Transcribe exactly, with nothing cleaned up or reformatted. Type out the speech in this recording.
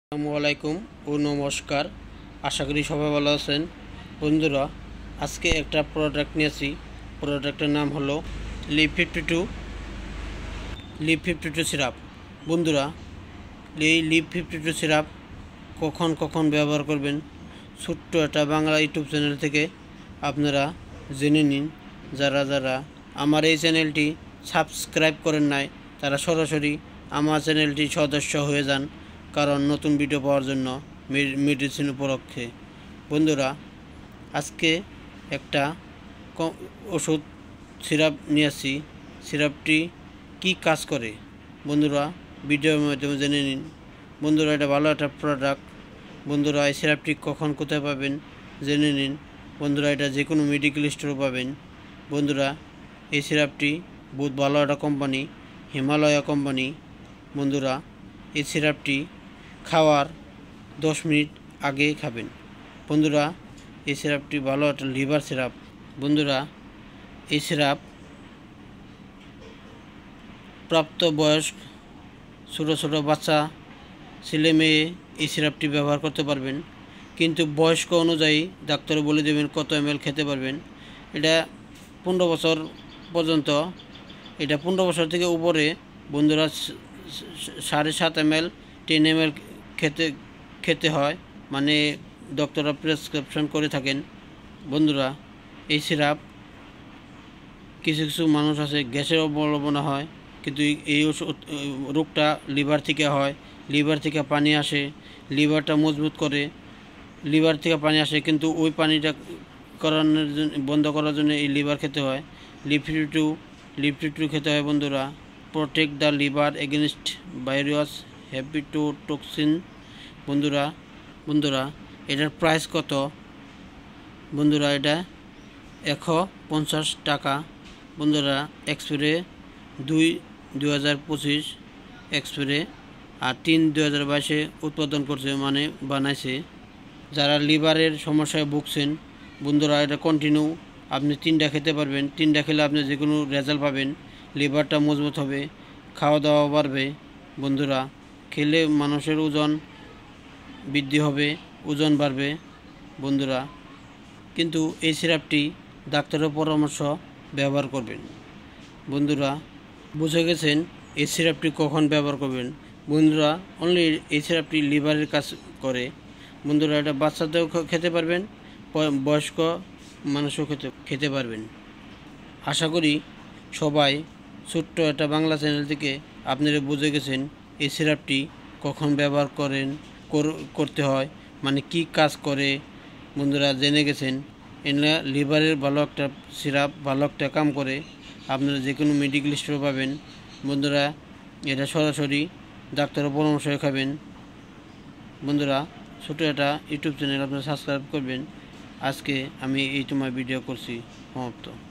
আসসালামু আলাইকুম ও নমস্কার। আশা করি সবাই ভালো আছেন। বন্ধুরা, আজকে একটা প্রোডাক্ট নিয়েছি। প্রোডাক্টের নাম হলো Liv fifty two Liv fifty two syrup. বন্ধুরা, এই লিভ ফিফটি টু সিরাপ কখন কখন ব্যবহার করবেন, ছোট্ট একটা বাংলা ইউটিউব চ্যানেল থেকে আপনারা জেনে নিন। যারা যারা আমার এই চ্যানেলটি সাবস্ক্রাইব করেন নাই, তারা সরাসরি আমার চ্যানেলটি সদস্য হয়ে যান, কারণ নতুন ভিডিও পাওয়ার জন্য মেডিসিন উপলক্ষে। বন্ধুরা, আজকে একটা ওষুধ সিরাপ নিয়ে আসছি। সিরাপটি কি কাজ করে বন্ধুরা ভিডিওর মাধ্যমে জেনে নিন। বন্ধুরা, এটা ভালো একটা প্রোডাক্ট। বন্ধুরা, এই সিরাপটি কখন কোথায় পাবেন জেনে নিন। বন্ধুরা, এটা যে কোনো মেডিকেল স্টোরে পাবেন। বন্ধুরা, এই সিরাপটি বহুত ভালো একটা কোম্পানি, হিমালয়া কোম্পানি। বন্ধুরা, এই সিরাপটি খাওয়ার দশ মিনিট আগে খাবেন। বন্ধুরা, এই সিরাপটি ভালো একটা লিভার সিরাপ। বন্ধুরা, এই সিরাপ প্রাপ্ত বয়স্ক ছোটো ছোটো বাচ্চা ছেলে মেয়ে এই সিরাপটি ব্যবহার করতে পারবেন, কিন্তু বয়স্ক অনুযায়ী ডাক্তার বলে দেবেন কত এম এল খেতে পারবেন। এটা পনেরো বছর পর্যন্ত, এটা পনেরো বছর থেকে উপরে বন্ধুরা সাড়ে সাত M L ten M L খেতে খেতে হয়, মানে ডক্টররা প্রেসক্রিপশন করে থাকেন। বন্ধুরা, এই সিরাপ কিছু কিছু মানুষ আছে গ্যাসের অবলম্বনা হয়, কিন্তু এই রোগটা লিভার থেকে হয়। লিভার থেকে পানি আসে, লিভারটা মজবুত করে। লিভার থেকে পানি আসে, কিন্তু ওই পানিটা করানোর জন্য বন্ধ করার জন্য এই লিভার খেতে হয়। Liv fifty two Liv fifty two খেতে হয়। বন্ধুরা, protect the liver against virus hepatotoxin. বন্ধুরা বন্ধুরা এটার প্রাইস কত? বন্ধুরা, এটা একশো পঞ্চাশ টাকা। বন্ধুরা, এক্সপিরে দুই দুই হাজার পঁচিশ এক্সপিরে, আর তিন দুই হাজার বাইশে উৎপাদন করছে, মানে বানাইছে। যারা লিভারের সমস্যায় ভুগছেন, বন্ধুরা, এটা কন্টিনিউ আপনি তিনটা খেতে পারবেন। তিনটা খেলে আপনি যে কোনো রেজাল্ট পাবেন। লিভারটা মজবুত হবে, খাওয়া দাওয়া বাড়বে। বন্ধুরা, খেলে মানুষের ওজন বৃদ্ধি হবে, ওজন বাড়বে। বন্ধুরা, কিন্তু এই সিরাপটি ডাক্তারের পরামর্শ ব্যবহার করবেন। বন্ধুরা, বুঝে গেছেন এই সিরাপটি কখন ব্যবহার করবেন। বন্ধুরা, অনলি এই সিরাপটি লিভারের কাজ করে। বন্ধুরা, এটা বাচ্চাদেরও খেতে পারবেন, বয়স্ক মানুষও খেতে খেতে পারবেন। আশা করি সবাই ছোট্ট একটা বাংলা চ্যানেল থেকে আপনারা বুঝে গেছেন এই সিরাপটি কখন ব্যবহার করেন করতে হয়, মানে কি কাজ করে। বন্ধুরা, জেনে গেছেন এটা লিভারের ভালো একটা সিরাপ, ভালো একটা কাম করে। আপনারা যে কোনো মেডিকেল স্টোরে পাবেন। বন্ধুরা, এটা সরাসরি ডাক্তারের পরামর্শ খাবেন। বন্ধুরা, ছোটো একটা ইউটিউব চ্যানেল আপনারা সাবস্ক্রাইব করবেন। আজকে আমি এই তোমার ভিডিও করছি, সমাপ্ত।